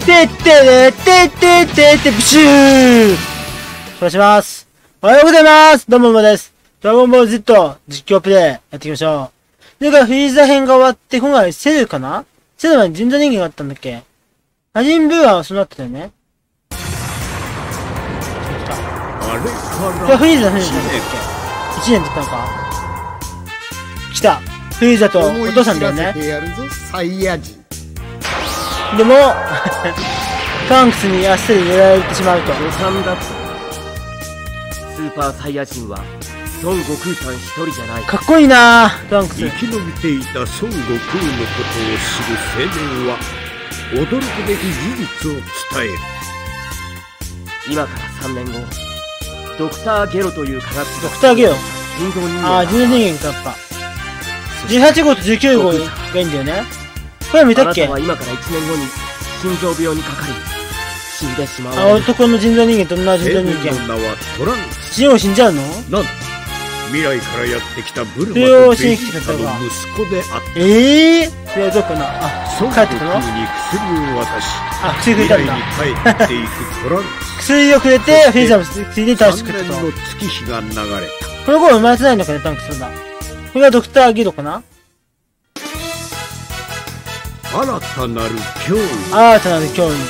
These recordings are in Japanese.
てってれてってってってブシューお願いします。おはようございます。どうも馬です。ドラゴンボール Z 実況プレイやっていきましょう。それからフリーザ編が終わって、今回セルかなセルは人造人間があったんだっけアジンブーアンはその後だよね。これフリーザだっけ ?1 年って言ったのか来たフリーザとお父さんだよね。でもトランクスにあっさり狙われてしまうと。 スーパーサイヤ人は孫悟空さん一人じゃない。 かっこいいなトランクス。 生き延びていた孫悟空のことを知る青年は驚くべき事実を伝える。 今から3年後、ドクターゲロという科学者。 ドクターゲロ人造人間。 ああ、人造人間かやっぱ。18号と19号がいいんだよね。これ見たっけ？ あなたは今から1年後に心臓病にかかり死んでしまう。 あ、男の人造人間と女の人造人間。 青年の名はトランクス。 死んじゃうの？ なんと未来からやってきたブルマとベジータの息子であった。 それはどこかなあ、 孫悟空に薬を渡し、 あ、薬くれたんだ。 未来に帰っていくトランクス。 薬をくれて、フェイザーも薬で倒してくれたと。 3年の月日が流れた。 この頃生まれてないのかね、トランクスだ。これがドクターゲロかな新たなる脅威。 新たなる脅威。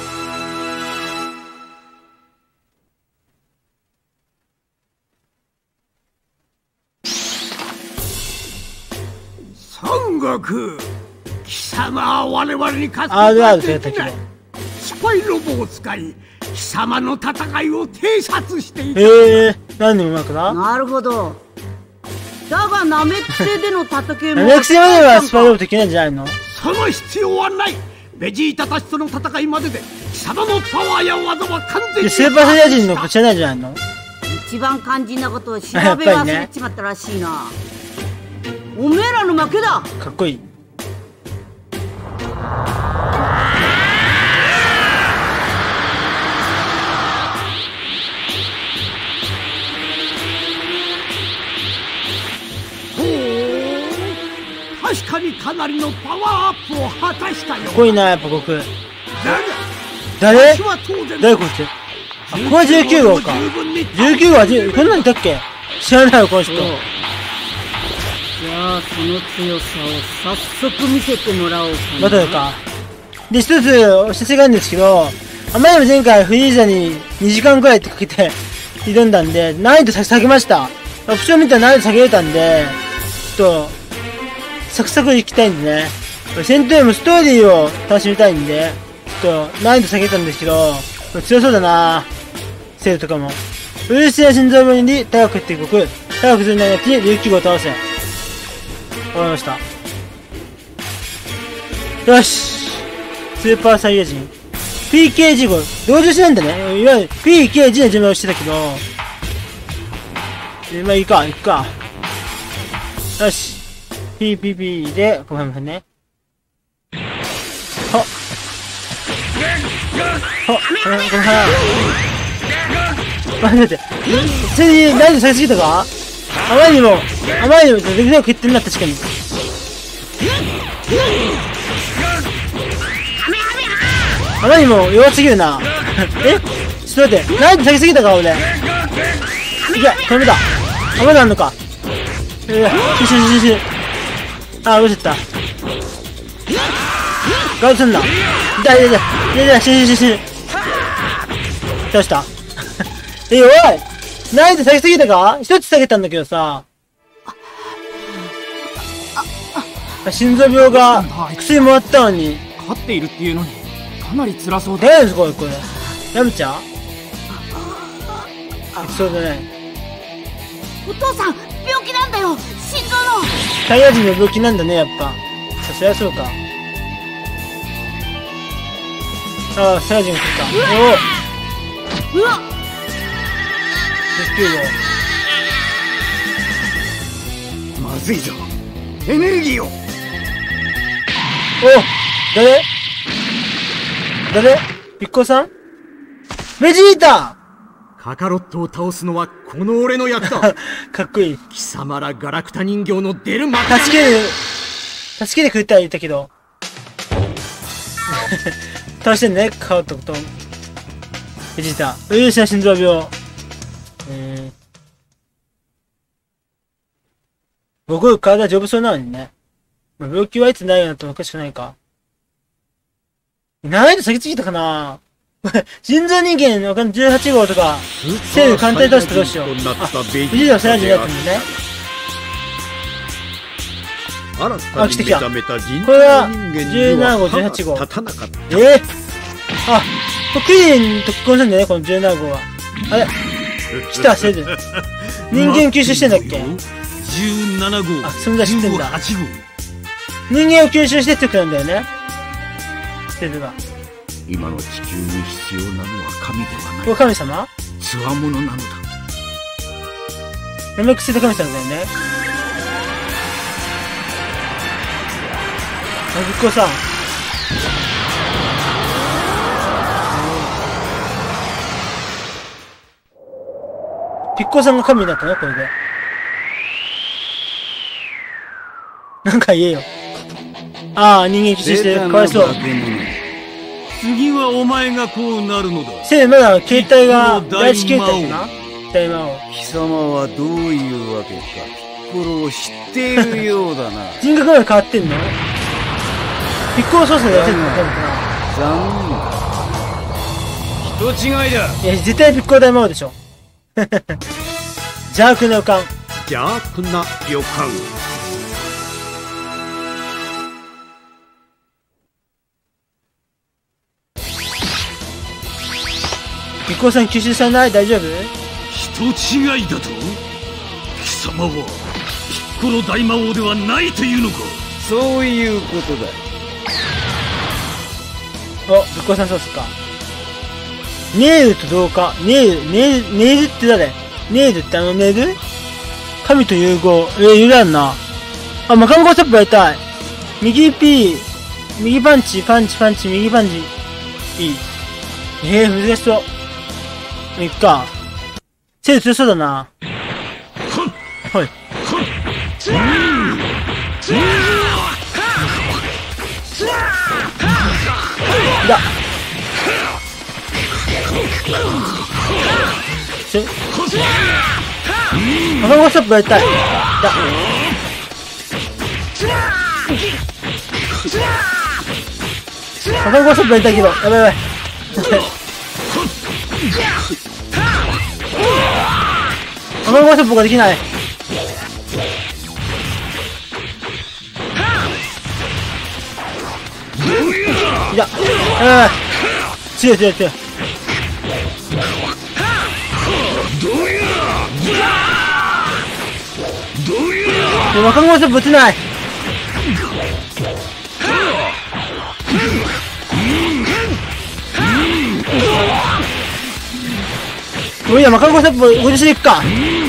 孫悟空、貴様は我々に勝つこと RR はとやったけど。 できない。スパイロボを使い貴様の戦いを偵察していた。 何でもうまくな。 なるほど。だがナメック星での戦いもナメック星まではスパイロボできないんじゃないの？ その必要はない。ベジータたちとの戦いまでで貴様のパワーや技は完全にスーパーサイヤ人のこと知らないんじゃないの？ 一番肝心なことを調べ忘れちまったらしいな。おめえらの負けだ。 かっこいい。 確かにかなりのパワーアップを果たしたよ。 かっこいいな、やっぱ僕。 だが誰私は当然誰こいつ？あ、これは19号か。19号はこんなんいたっけ？知らないよ、この人。 じゃあその強さを早速見せてもらおうかな。 またか。で、一つお知らせがあるんですけど、あまりにも前回フリーザに2時間くらいってかけて挑んだんで、難易度下げました。オプション見たら難易度下げれたんで、ちょっと、サクサクいきたいんでね。戦闘よりもストーリーを楽しみたいんで、ちょっと難易度下げたんですけど、これ強そうだなセールとかも。ウイルスや心臓病に高くって動く、高くするなやつに琉球号を倒せ。わかりました。よしスーパーサイヤ人。PKG 号、同時しないんだね。いわゆる PKG の順番をしてたけど、まあいいか、行くか。よし。PPP で、ごめんなさいね。はっ。はっ、ごめんなさい。待って。それに、何で下げすぎたかあまりにも、できない決定になった、確かに。あまりにも弱すぎるな。えちょっと待って。何で下げすぎたか、俺。いや、ダメだ。まだあんのか。し。あ、落ちた。ガウすんだ。痛い。死。どうしたおい難易度下げすぎたか？一つ下げたんだけどさ。心臓病が薬もらったのに。 勝っているっていうのにかなり辛そうだ。 誰ですこれ。やむちゃん？そうだね。 お父さん病気なんだよ。心臓のサイヤ人の病気なんだね、やっぱ。そりゃそうか。ああ、サイヤ人が来た。 うわっ 19号。 まずいぞ。エネルギーを。 誰ピッコさん？ベジータ！ カカロットを倒すのはこの俺の役だ。 かっこいい。 貴様らガラクタ人形の出る幕助けてくれたら言ったけど。 倒してんね、顔とと。ベジータ。ウイルスや心臓病。僕、体丈夫そうなのにね。まあ、病気はいつないようになってもおかしくないか。難易度下げすぎたかな人造人間の18号とか、セール簡単に倒してどうしよう。あ、ベジータはサイヤ人になったんだね。あ、来てきた。これは、17号、18号。あ、これクイーンと結婚するんだよね、この17号は。あれ来た、セール。人間吸収してんだっけ 17号。 あ、そんな知ってんだ。 18号。 人間を吸収して強くなるんだよね。セールが。 今の地球に必要なのは神ではない。 これ神様？ つわものなのだ。 ナメック星の神様だよね。あ、ぶっこさん。ピッコさんが神になったのこれで。なんか言えよ。ああ、人間吸収してる。かわいそう。 次はお前がこうなるのだ。 せい、まだ携帯が第一形態かな大魔王。 貴様はどういうわけか、ピッコロを知っているようだな。 人格まで変わってんのピッコロ操作でやってんのかな残念。人違いだ。 いや、絶対ピッコロ大魔王でしょ。邪悪な予感。 邪悪な予感。 ピッコロさん吸収されない？大丈夫？ 人違いだと？貴様はピッコロ大魔王ではないというのか？ そういうことだ。 お、ピッコロさんそうっすか。ネイルと同化。ネイルって誰？ネイルってネイル？神と融合。いらんな。あ、魔漢光ストップやりたい。右 P、右パンチ、右パンチ、いい。難しそう。いっか。セール強そうだな。はい。だ。魔漢光ストップやりたい。だ。魔漢光ストップやりたいけど、やばいやばい。魔漢光ストップができない。いや、強い。魔漢光ストップ打てない。いや、魔漢光ストップご自身でいくか。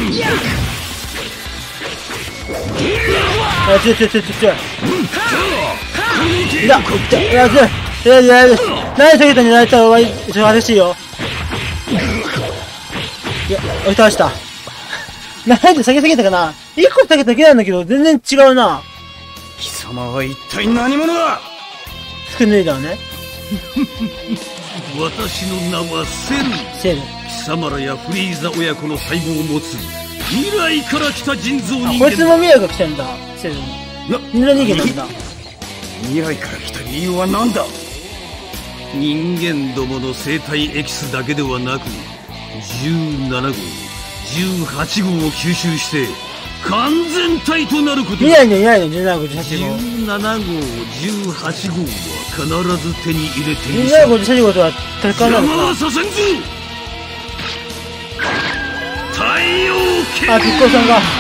強い。いや、強い。何下げたんじゃないとちょっと激しいよ。いや、押し倒した。何で下げすぎたかな？一個下げただけなんだけど、全然違うな。 貴様は一体何者だ？ スクネイダーね。 私の名はセル。貴様らやフリーザ親子の細胞を持つ未来から来た人造人間。 こいつも未来が来たんだ。セルに。未来人間なんだ。 未来から来た理由は何だ？ 人間どもの生体エキスだけではなく17号、18号を吸収して完全体となることだ。 未来にいないの17号、18号。 17号、18号は必ず手に入れてみせ。17号、18号とは戦わないのかな。 邪魔はさせんぞ。太陽剣。 あ、ピッコロさんが。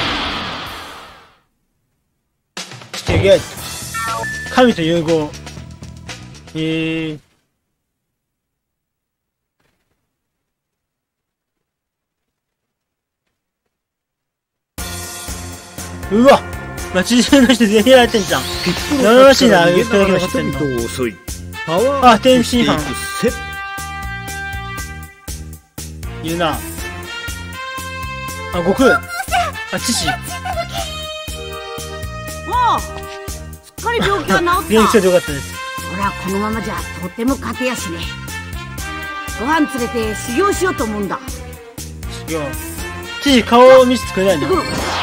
してゲット。神と融合。うわ、街中の人全員やられてんじゃん。悩ましいな、あげただけ残ってんの。あ、天津飯。いるな。あ、悟空。あ、父。 おう、すっかり病気が治った。 元気そうでよかったです。 俺はこのままじゃとても勝てやしねえ。ご飯連れて修行しようと思うんだ。 修行。知事顔を見せてくれないの？ちょっ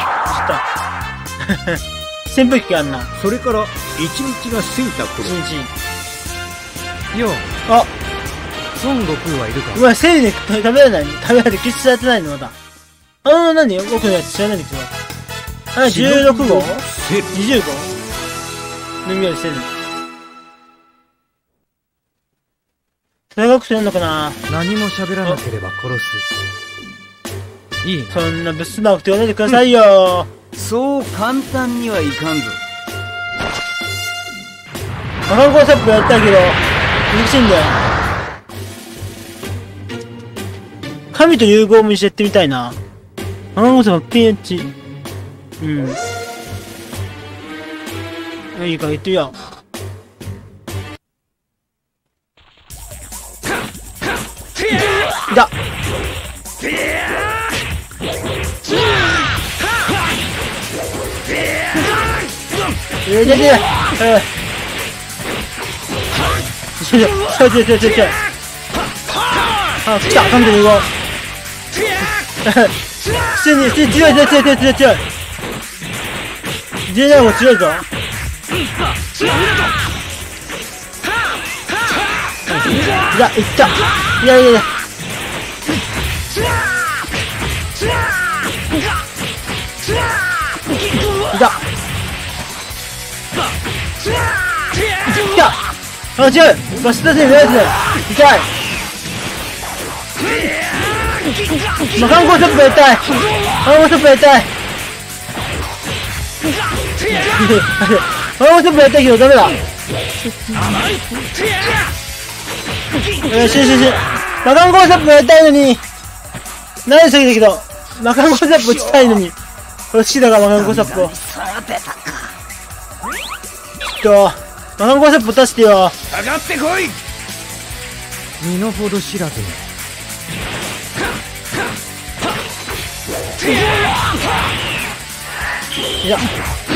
と。扇風機があんな。 それから一日が過ぎた頃、 一日。 よう、 あ、 孫悟空はいるか？ うわ、生理で食べられないの？食べられて決してやってないのまだ。何僕のやつ知らないんだけど。16号 ?20 号のみよりセル。長くするのかな？ 何も喋らなければ殺す。いいな。 そんなブスマークって言わないでくださいよ。 そう簡単にはいかんぞ。 マカンコサップやったけど、難しいんだよ。神と融合も一緒やってみたいな。マカンコサップピンチ。うん。いいか、言ってみよう。いた。ちょ。あ、来た、神と融合。強い。17も強いぞ。いや、いった。いや。いた。いた。あ、違う。バスタセーフやつだよ。痛い。マカンコサップやりたい。マカンコサップやりたい。マカンコサップやりたいけどダメだ。よし。マカンコサップやりたいのに。何したけど、マカンコサップ打ちたいのに。これ好きだからマカンコサップを。マカンコサップ打たせてよ。 かかってこい。 身の程知らずに。 いや。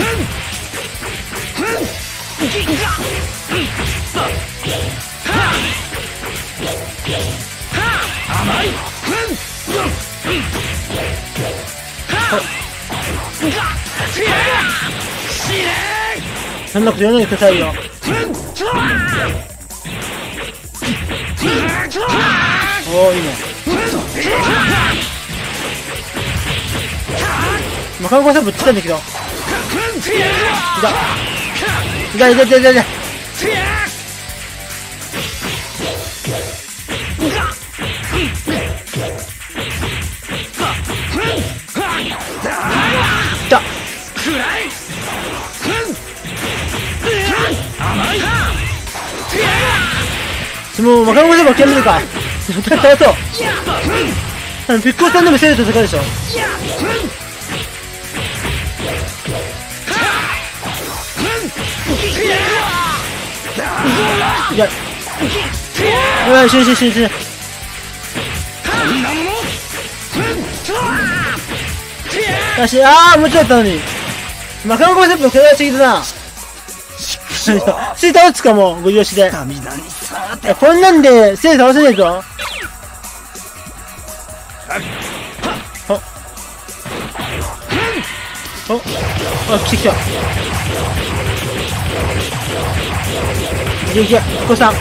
甘い。 そんなこと言わないでくださいよ。おー、いいね。マカンコサップ打ってたんだけど。いた。もうマカンコサップ諦めるか。倒そう。ピッコロさんでもセールと戦うでしょ。いや。死ぬ。よし、もうちょっとだったのに。マカンコサップの手出しすぎだな。スイ倒すかも、ご利用しで。こんなんで、スイ倒せねえぞ。来た。いけ、こさん。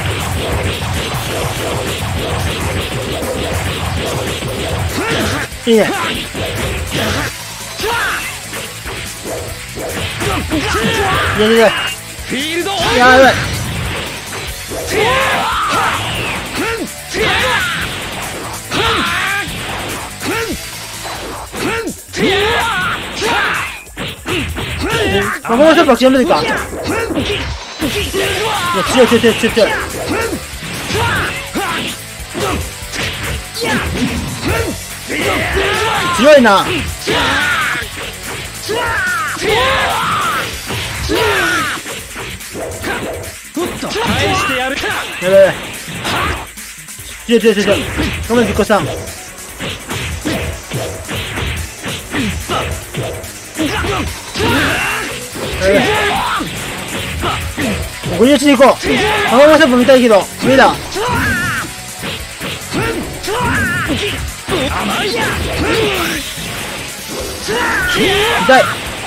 いいね。いや。 フィールドやばい。マカンコサップ諦めるか。いや、強い。強いな。 返してやる。 やばい。強い。ごめん、ピッコさん。 ゴリ押しに行こう。ママサップ見たいけど、無理だ。痛い。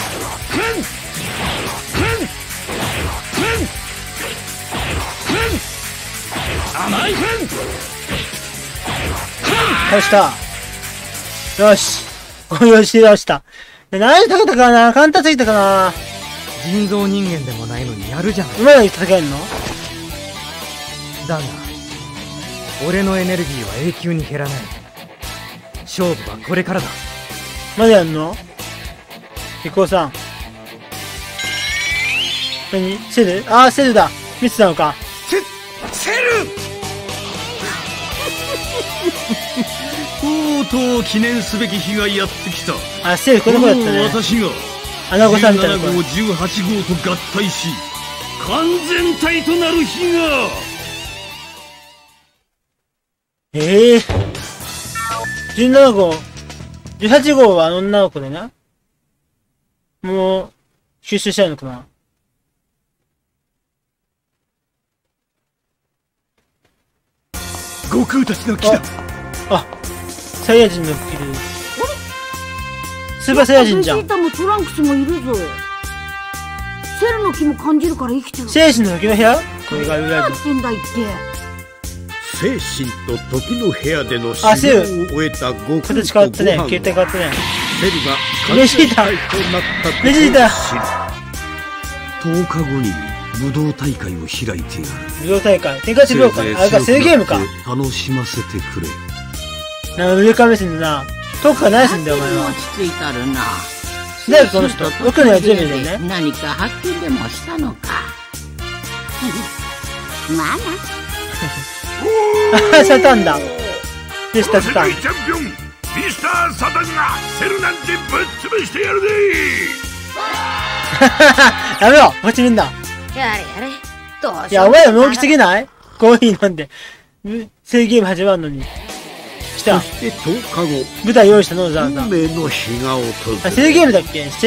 倒した。よし。ゴリ押し倒した。何で戦ったかな、簡単すぎたかな。 人造人間でもないのにやるじゃん。 馬で戦えんの？ だが俺のエネルギーは永久に減らない。勝負はこれからだ。 まだやんの？リコーさん。何？セル？あー、セルだ。ミスなのか。 セルとうとう記念すべき日がやってきた。 あ、セルこの子だったね。 私がアナゴさんみたいな子。 17号18号と合体し完全体となる日が。 17号18号は女の子でな。もう吸収しちゃうのかな。 悟空たちの木だ。 あ、サイヤ人のキル。スーパーサイヤ人じゃん。 ベジータもトランクスもいるぞ。セルの気も感じるから生きてる。 精神の時の部屋？これが裏何で。 ってんだいって。 精神と時の部屋での修行を終えた悟空形変わったね。 とご飯形態変わったね。 セルがベジータ完全体となったことをベジータ 10日後に武道大会を開いてやる。 武道大会。天下一武道会。あれか、セルゲームか。 楽しませてくれ。 なんか上から目線でな。遠くから何すんだよ、お前は。 落ち着いたるな。 誰かこの人。奥のやつ全部だよね。 何か発見でもしたのか。まあな。 あ、サタンだ。でした、サタン。 チャンピオンミスターサタンがセルなんてぶっ潰してやるぜ。 やめろ、落ちるんだ。 やれやれ。どうしよう。 いや、お前らもう大きすぎない？コーヒー飲んで。セルゲーム始まるのに。来た。 そして10日後舞台用意したのざわざ。 運命の日が訪あ、 れセルゲームだっけ？セ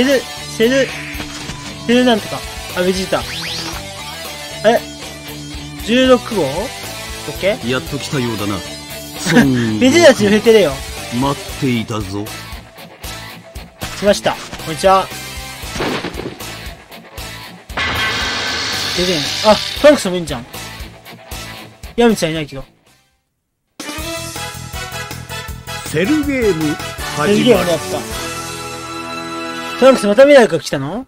ルなんとか。あ、ベジータ。16号？オッケー？ やっと来たようだな。 ベジータたちに触れてるよ。 待っていたぞ。 来ました。こんにちは。あ、トランクスもいいんじゃん。ヤムちゃんいないけど。 セルゲームセル始まるゲームだった。トランクスまた未来から来たの？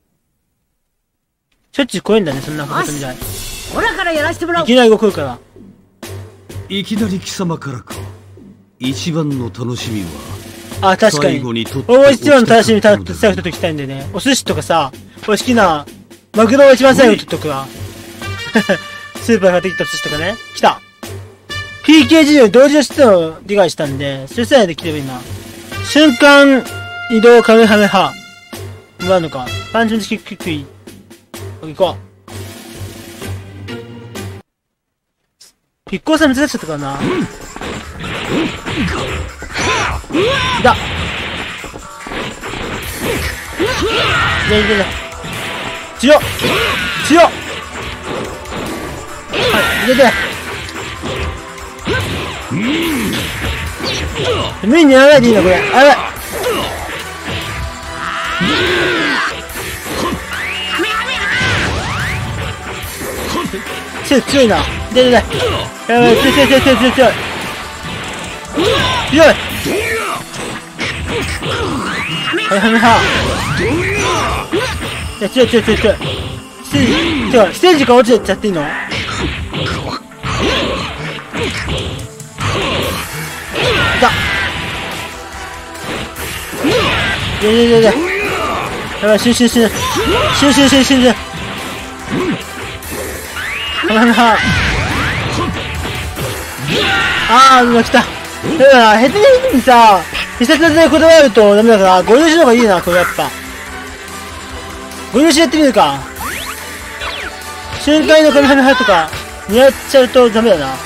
しょっちゅう来えんだね、そんなこと未来。 ほらからやらせてもらう。 いきなり動くから。 いきなり貴様からか。一番の楽しみはあ、確かに。 最後に取って俺も一番の楽しみ、最後取っときたいんでね。お寿司とかさ、俺好きな、マグロを一番最後に取っとくわ。スーパー買ってきた寿司とかね。来た !PKG を同時の質を理解したんで、それさえできればいいな。瞬間移動カメハメハ。もらうのか。パンチのキックイ。行こう。ピッコロさん難しかったかな。だ。強っ強っ。はい、入れて。無理にやらないでいいな、これ。あれ。強いな。出てない。やばい、強い。強い。はいはいはい。いや、強い。ステージから落ちてっちゃっていいの？いた。やばい、シュン。あー、来た。だから、ヘッドにさ、必殺技でこだわるとダメだから、ご利用しの方がいいな、これやっぱ。ご利用しやってみるか。瞬間のカメハメハとか、狙っちゃうとダメだな。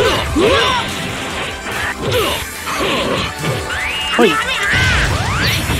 ほい。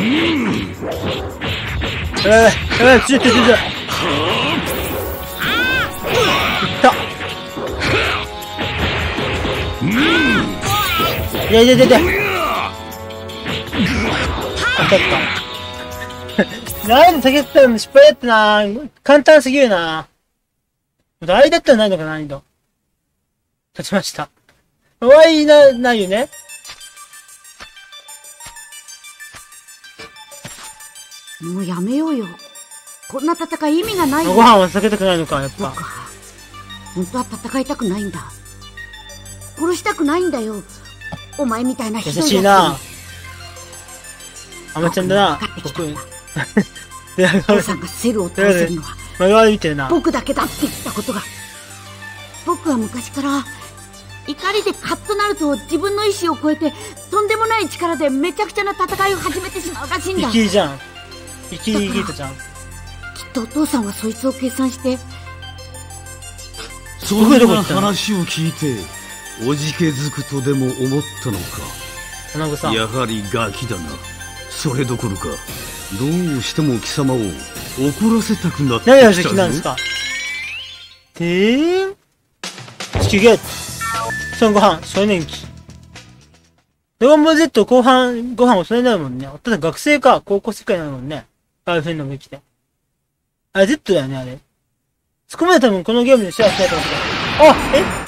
ちょ。いった。いや。当たった。難易度下げてたの失敗だったな。簡単すぎるな。あれだったらないのか難易度。勝ちました。終わりないよね。 もうやめようよ。こんな戦い意味がないよ。 ご飯は避けたくないのか、やっぱ。 本当は戦いたくないんだ。殺したくないんだよ。お前みたいな人。 優しいな。あまちゃんだな。 父さんがセルを倒せるのは僕だけだって言ったことが。僕は昔から怒りでカッとなると自分の意志を超えてとんでもない力でめちゃくちゃな戦いを始めてしまうらしいんだ。 生きじゃん。生きたじゃん。きっとお父さんはそいつを計算して。 そんな話を聞いておじけづくとでも思ったのか。やはりガキだな。それどころかどうしても貴様を怒らせたくなってきたぞ。 何が敵なんですか。地球ゲート。そのご飯、少年期。ドラゴンボール Z 後半、ご飯もそれになるもんね。ただ学生か、高校生くらいになるもんね。ああいう風のが来て。あれ Z だよね、あれ。そこまで多分このゲームでシェアしたいと思ってた。あ、